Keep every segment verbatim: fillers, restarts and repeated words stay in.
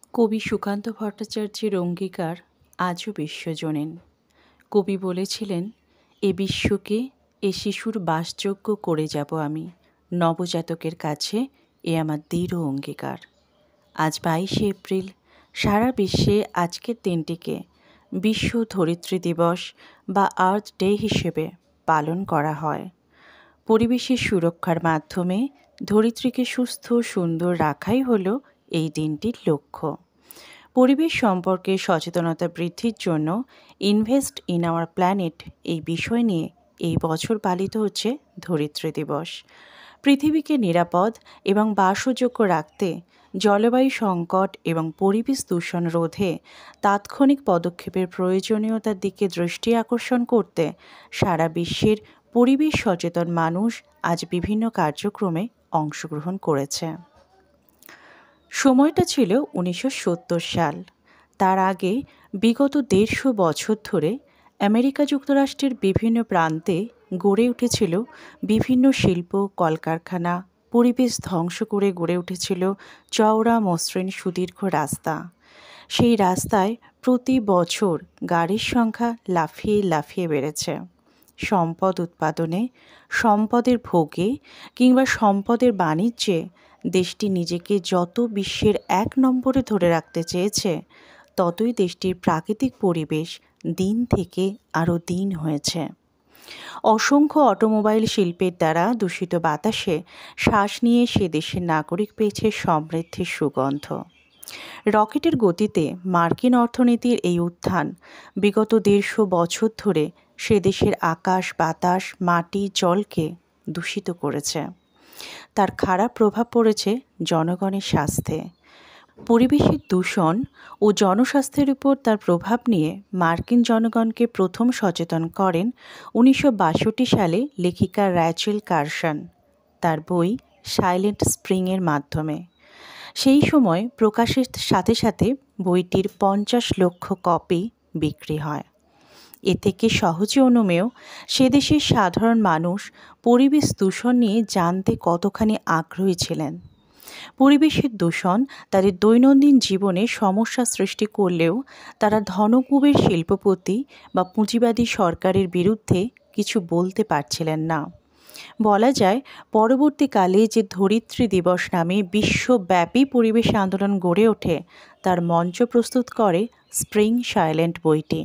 কবি সুকান্ত ভট্টাচার্যের অঙ্গীকার আজও বিশ্বজনীন। কবি বলেছিলেন, এ বিশ্বকে এ শিশুর বাসযোগ্য করে যাব আমি, নবজাতকের কাছে এ আমার দৃঢ় অঙ্গীকার। আজ বাইশে এপ্রিল সারা বিশ্বে আজকের দিনটিকে বিশ্ব ধরিত্রী দিবস বা আর্থ ডে হিসেবে পালন করা হয়। পরিবেশের সুরক্ষার মাধ্যমে ধরিত্রীকে সুস্থ সুন্দর রাখাই হলো এই দিনটির লক্ষ্য। পরিবেশ সম্পর্কে সচেতনতা বৃদ্ধির জন্য ইনভেস্ট ইন আওয়ার প্ল্যানেট এই বিষয় নিয়ে এই বছর পালিত হচ্ছে ধরিত্রী দিবস। পৃথিবীকে নিরাপদ এবং বাসযোগ্য রাখতে জলবায়ু সংকট এবং পরিবেশ দূষণ রোধে তাৎক্ষণিক পদক্ষেপের প্রয়োজনীয়তার দিকে দৃষ্টি আকর্ষণ করতে সারা বিশ্বের পরিবেশ সচেতন মানুষ আজ বিভিন্ন কার্যক্রমে অংশগ্রহণ করেছে। সময়টা ছিল উনিশশো সত্তর সাল। তার আগে বিগত দেড়শো বছর ধরে আমেরিকা যুক্তরাষ্ট্রের বিভিন্ন প্রান্তে গড়ে উঠেছিল বিভিন্ন শিল্প কলকারখানা। পরিবেশ ধ্বংস করে গড়ে উঠেছিল চওড়া মসৃণ সুদীর্ঘ রাস্তা। সেই রাস্তায় প্রতি বছর গাড়ির সংখ্যা লাফিয়ে লাফিয়ে বেড়েছে। সম্পদ উৎপাদনে, সম্পদের ভোগে কিংবা সম্পদের বাণিজ্যে দেশটি নিজেকে যত বিশ্বের এক নম্বরে ধরে রাখতে চেয়েছে, ততই দেশটির প্রাকৃতিক পরিবেশ দিন থেকে আরও দিন হয়েছে। অসংখ্য অটোমোবাইল শিল্পের দ্বারা দূষিত বাতাসে শ্বাস নিয়ে সে দেশের নাগরিক পেয়েছে সমৃদ্ধির সুগন্ধ। রকেটের গতিতে মার্কিন অর্থনীতির এই উত্থান বিগত দেড়শো বছর ধরে সে দেশের আকাশ বাতাস মাটি জলকে দূষিত করেছে। তার খারাপ প্রভাব পড়েছে জনগণের স্বাস্থ্যে। পরিবেশের দূষণ ও জনস্বাস্থ্যের উপর তার প্রভাব নিয়ে মার্কিন জনগণকে প্রথম সচেতন করেন উনিশশো বাষট্টি সালে লেখিকা র্যাচেল কারসন তার বই সাইলেন্ট স্প্রিংয়ের মাধ্যমে। সেই সময় প্রকাশের সাথে সাথে বইটির পঞ্চাশ লক্ষ কপি বিক্রি হয়। এ থেকে সহজে অনুমেয় সে দেশের সাধারণ মানুষ পরিবেশ দূষণ নিয়ে জানতে কতখানি আগ্রহী ছিলেন। পরিবেশের দূষণ তাদের দৈনন্দিন জীবনে সমস্যা সৃষ্টি করলেও তারা ধনকুবের শিল্পপতি বা পুঁজিবাদী সরকারের বিরুদ্ধে কিছু বলতে পারছিলেন না। বলা যায়, পরবর্তীকালে যে ধরিত্রী দিবস নামে বিশ্বব্যাপী পরিবেশ আন্দোলন গড়ে ওঠে, তার মঞ্চ প্রস্তুত করে স্প্রিং সাইলেন্ট বইটি।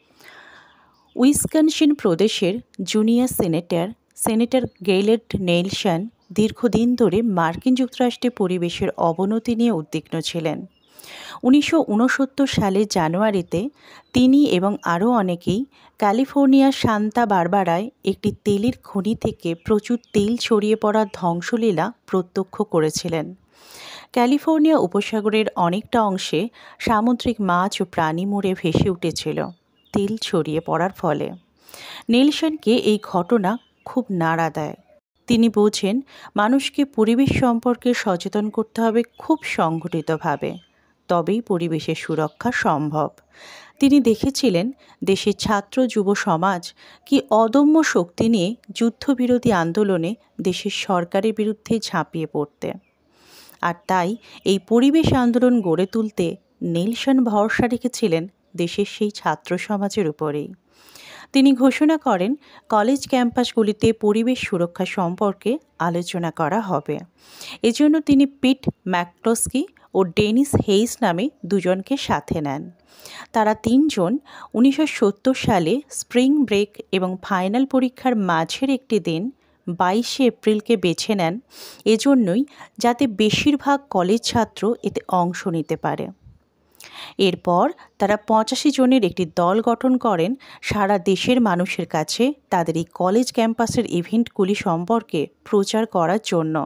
উইসকনসিন প্রদেশের junior senator senator Gaylord Nelson দীর্ঘদিন ধরে মার্কিন যুক্তরাষ্ট্রে পরিবেশের অবনতি নিয়ে উদ্বিগ্ন ছিলেন। উনিশশো ঊনসত্তর সালের জানুয়ারিতে তিনি এবং আরও অনেকেই ক্যালিফোর্নিয়ার সান্তা বারবারায় একটি তেলের খনি থেকে প্রচুর তেল ছড়িয়ে পড়ার ধ্বংসলীলা প্রত্যক্ষ করেছিলেন। ক্যালিফোর্নিয়া উপসাগরের অনেকটা অংশে সামুদ্রিক মাছ ও প্রাণী মরে ভেসে উঠেছিল তেল ছড়িয়ে পড়ার ফলে। নেলসনকে এই ঘটনা খুব নাড়া দেয়। তিনি বোঝেন, মানুষকে পরিবেশ সম্পর্কে সচেতন করতে হবে খুব সংগঠিতভাবে, তবেই পরিবেশের সুরক্ষা সম্ভব। তিনি দেখেছিলেন দেশের ছাত্র যুব সমাজ কি অদম্য শক্তি নিয়ে যুদ্ধবিরোধী আন্দোলনে দেশের সরকারের বিরুদ্ধে ঝাঁপিয়ে পড়তে। আর তাই এই পরিবেশ আন্দোলন গড়ে তুলতে নেলসন ভরসা রেখেছিলেন দেশের সেই ছাত্র সমাজের উপরেই। তিনি ঘোষণা করেন, কলেজ ক্যাম্পাসগুলিতে পরিবেশ সুরক্ষা সম্পর্কে আলোচনা করা হবে। এজন্য তিনি পিট ম্যাকক্লস্কি ও ডেনিস হেইস নামে দুজনকে সাথে নেন। তারা তিনজন উনিশশো সত্তর সালে স্প্রিং ব্রেক এবং ফাইনাল পরীক্ষার মাঝের একটি দিন বাইশে এপ্রিলকে বেছে নেন, এজন্যই যাতে বেশিরভাগ কলেজ ছাত্র এতে অংশ নিতে পারে। এরপর তারা পঁচাশি জনের একটি দল গঠন করেন সারা দেশের মানুষের কাছে তাদের এই কলেজ ক্যাম্পাসের ইভেন্টগুলি সম্পর্কে প্রচার করার জন্য।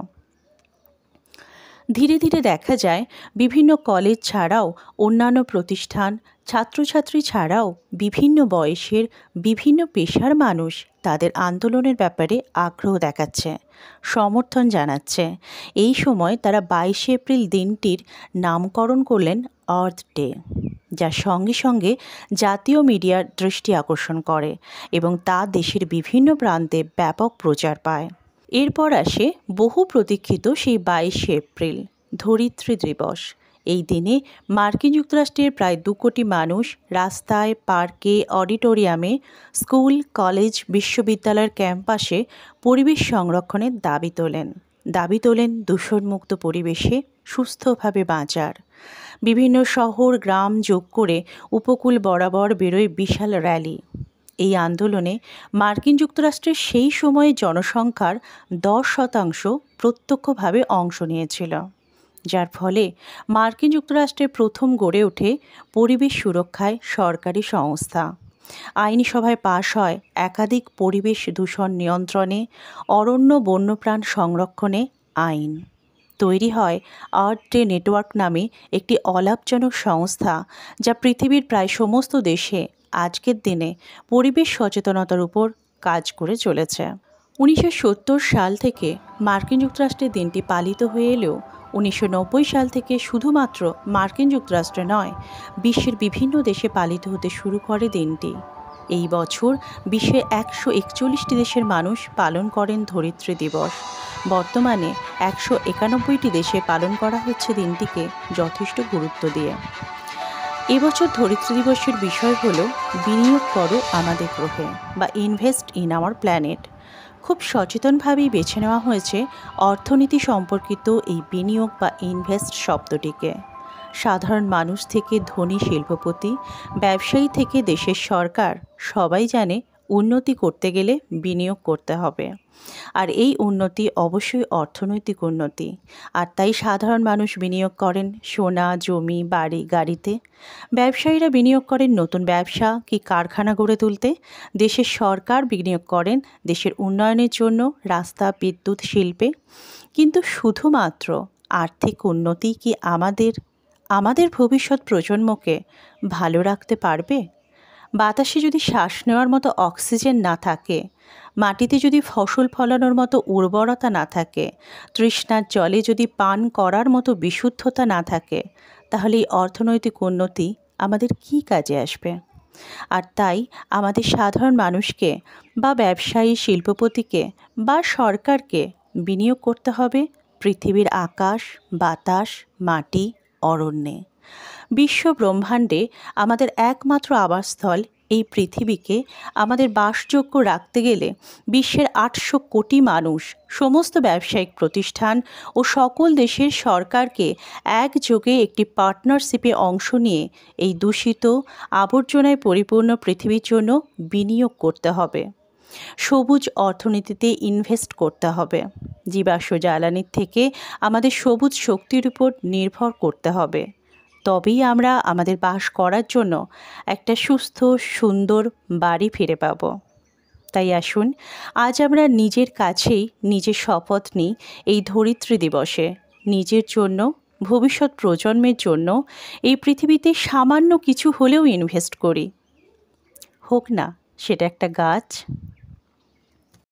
ধীরে ধীরে দেখা যায় বিভিন্ন কলেজ ছাড়াও অন্যান্য প্রতিষ্ঠান, ছাত্রছাত্রী ছাড়াও বিভিন্ন বয়সের বিভিন্ন পেশার মানুষ তাদের আন্দোলনের ব্যাপারে আগ্রহ দেখাচ্ছে, সমর্থন জানাচ্ছে। এই সময় তারা বাইশে এপ্রিল দিনটির নামকরণ করলেন আর্থ ডে, যা সঙ্গে সঙ্গে জাতীয় মিডিয়ার দৃষ্টি আকর্ষণ করে এবং তা দেশের বিভিন্ন প্রান্তে ব্যাপক প্রচার পায়। এরপর আসে বহু প্রতীক্ষিত সেই বাইশে এপ্রিল ধরিত্রী দিবস। এই দিনে মার্কিন যুক্তরাষ্ট্রের প্রায় দু কোটি মানুষ রাস্তায়, পার্কে, অডিটোরিয়ামে, স্কুল, কলেজ, বিশ্ববিদ্যালয়ের ক্যাম্পাসে পরিবেশ সংরক্ষণের দাবি তোলেন দাবি তোলেন দূষণমুক্ত পরিবেশে সুস্থভাবে বাঁচার। বিভিন্ন শহর গ্রাম যোগ করে উপকূল বরাবর বেরোয় বিশাল র্যালি। এই আন্দোলনে মার্কিন যুক্তরাষ্ট্রের সেই সময়ে জনসংখ্যার দশ শতাংশ প্রত্যক্ষভাবে অংশ নিয়েছিল, যার ফলে মার্কিন যুক্তরাষ্ট্রে প্রথম গড়ে ওঠে পরিবেশ সুরক্ষায় সরকারি সংস্থা। আইনসভায় পাশ হয় একাধিক পরিবেশ দূষণ নিয়ন্ত্রণে, অরণ্য বন্যপ্রাণ সংরক্ষণে আইন। তৈরি হয় আর্থ ডে নেটওয়ার্ক নামে একটি অলাভজনক সংস্থা, যা পৃথিবীর প্রায় সমস্ত দেশে আজকের দিনে পরিবেশ সচেতনতার উপর কাজ করে চলেছে। উনিশশো সত্তর সাল থেকে মার্কিন যুক্তরাষ্ট্রে দিনটি পালিত হয়ে এলেও উনিশশো নব্বই সাল থেকে শুধুমাত্র মার্কিন যুক্তরাষ্ট্রে নয়, বিশ্বের বিভিন্ন দেশে পালিত হতে শুরু করে দিনটি। এই বছর বিশ্বের একশো একচল্লিশটি দেশের মানুষ পালন করেন ধরিত্রী দিবস। বর্তমানে একশো একানব্বইটি দেশে পালন করা হচ্ছে দিনটিকে যথেষ্ট গুরুত্ব দিয়ে। এবছর ধরিত্রী দিবসের বিষয় হলো বিনিয়োগ করো আমাদের গ্রহে, বা ইনভেস্ট ইন আওয়ার প্ল্যানেট। খুব সচেতনভাবেই বেছে নেওয়া হয়েছে অর্থনীতি সম্পর্কিত এই বিনিয়োগ বা ইনভেস্ট শব্দটিকে। সাধারণ মানুষ থেকে ধনী শিল্পপতি, ব্যবসায়ী থেকে দেশের সরকার, সবাই জানে উন্নতি করতে গেলে বিনিয়োগ করতে হবে। আর এই উন্নতি অবশ্যই অর্থনৈতিক উন্নতি। আর তাই সাধারণ মানুষ বিনিয়োগ করেন সোনা, জমি, বাড়ি, গাড়িতে। ব্যবসায়ীরা বিনিয়োগ করেন নতুন ব্যবসা কি কারখানা গড়ে তুলতে। দেশের সরকার বিনিয়োগ করেন দেশের উন্নয়নের জন্য রাস্তা, বিদ্যুৎ, শিল্পে। কিন্তু শুধুমাত্র আর্থিক উন্নতি কি আমাদের আমাদের ভবিষ্যৎ প্রজন্মকে ভালো রাখতে পারবে? বাতাসে যদি শ্বাস নেওয়ার মতো অক্সিজেন না থাকে, মাটিতে যদি ফসল ফলানোর মতো উর্বরতা না থাকে, তৃষ্ণার জলে যদি পান করার মতো বিশুদ্ধতা না থাকে, তাহলে এই অর্থনৈতিক উন্নতি আমাদের কী কাজে আসবে? আর তাই আমাদের সাধারণ মানুষকে বা ব্যবসায়ী, শিল্পপতিকে বা সরকারকে বিনিয়োগ করতে হবে পৃথিবীর আকাশ, বাতাস, মাটি, অরণ্যে। বিশ্ব ব্রহ্মাণ্ডে আমাদের একমাত্র আবাসস্থল এই পৃথিবীকে আমাদের বাসযোগ্য রাখতে গেলে বিশ্বের আটশো কোটি মানুষ, সমস্ত ব্যবসায়িক প্রতিষ্ঠান ও সকল দেশের সরকারকে একযোগে একটি পার্টনারশিপে অংশ নিয়ে এই দূষিত, আবর্জনায় পরিপূর্ণ পৃথিবীর জন্য বিনিয়োগ করতে হবে। সবুজ অর্থনীতিতে ইনভেস্ট করতে হবে। জীবাশ্ম জ্বালানির থেকে আমাদের সবুজ শক্তির উপর নির্ভর করতে হবে। তবেই আমরা আমাদের বাস করার জন্য একটা সুস্থ, সুন্দর বাড়ি ফিরে পাব। তাই আসুন আজ আমরা নিজের কাছেই নিজের শপথ নিই এই ধরিত্রী দিবসে, নিজের জন্য, ভবিষ্যৎ প্রজন্মের জন্য এই পৃথিবীতে সামান্য কিছু হলেও ইনভেস্ট করি। হোক না সেটা একটা গাছ,